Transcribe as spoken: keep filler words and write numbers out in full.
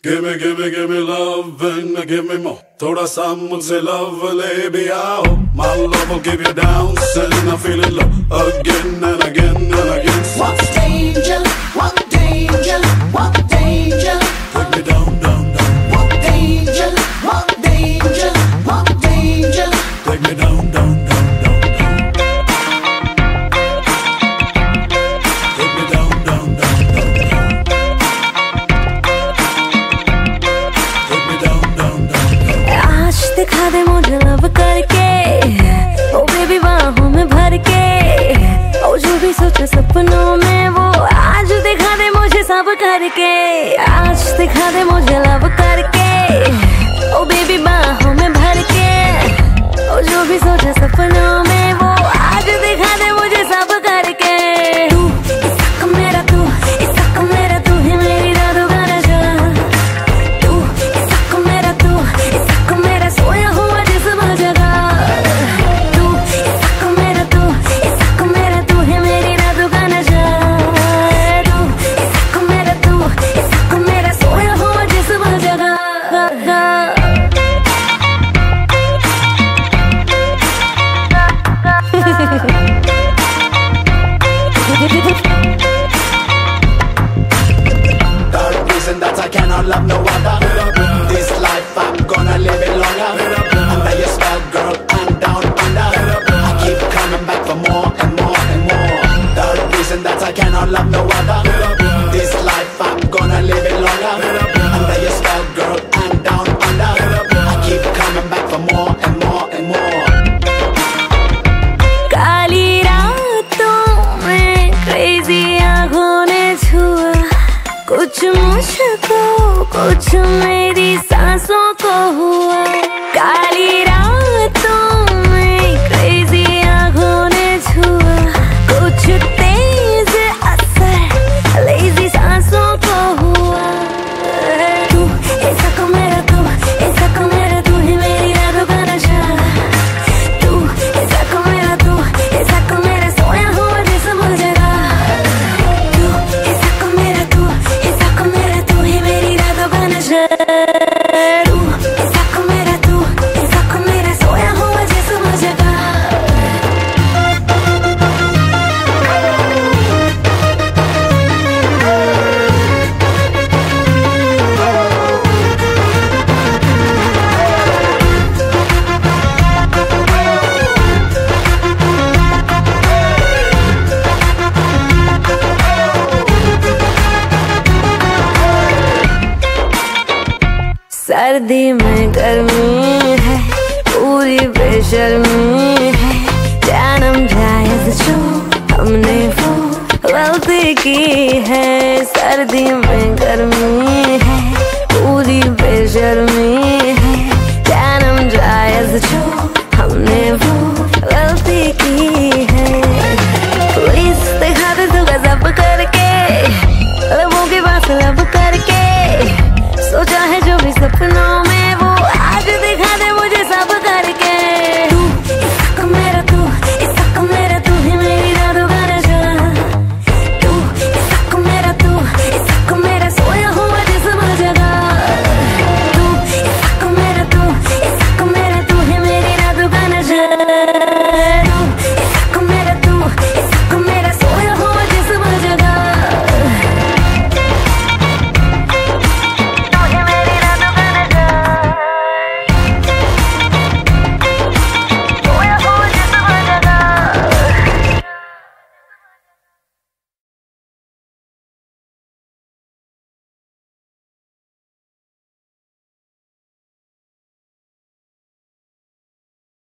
Give me, give me, give me love and give me more. थोड़ा सा मुझसे love ले भी आओ. My love will give you downs and I feel it low again and again and again. Want danger, want danger, want danger. Take me down, down, down. Want danger, want danger, want danger. Take me down, down, down, down, down. Take me down, down, down, down, down. Take me down, down, down, down. आज दिखा दे मुझे love करके, ओ baby बाहों में भर के, ओ जो भी सोचा सपनों में वो आज दिखा दे मुझे सब करके। आज दिखा दे मुझे लव करके, ओ बेबी बाहों में भर के, ओ जो भी सोचा सपनों में वो आज दिखा दे मुझे सब करके। तू इसका मेरा तू, इसका मेरा तू ही मेरी रातों का नशा। तू इसका मेरा तू, इसका मेरा सोया हुआ जिस्म जगा। तू इसका मेरा तू, इसका मेरा तू ही मेरी रातों का नशा। तू इसका मेरा तू, इसका मेरा सोया हुआ जिस्म जगा। The reason that I cannot love no other. This life I'm gonna live it longer. Under your spell, girl, I'm down under. I keep coming back for more and more and more. The reason that I cannot love no other. This life I'm gonna live it longer. Under your spell, girl, I'm down under. I keep coming back for more and more and more. काली रातों में crazy आँखों ने छुआ कुछ मुझको, कुछ मेरी सांसों को हुआ। काली रातों में क्रेजी आँखों ने छुआ कुछ तेज असर लेजी सांसों को हुआ। तू ऐसा को मेरा तू, ऐसा को मेरा तू ही मेरी रातों का नशा। तू ऐसा को मेरा तू, ऐसा को मेरा सोया हुआ जिस्म जगा। तू ऐसा को मेरा तू, ऐसा को मेरा तू ही मेरी रातों का नशा। तू ऐसा को मेरा तू, ऐसा को मेरा सोया हुआ जिस्म जगा। सर्दी में गर्मी है, पूरी बेशर्मी है। जानम जायज जो हमने वो गलती की है। सर्दी में गर्मी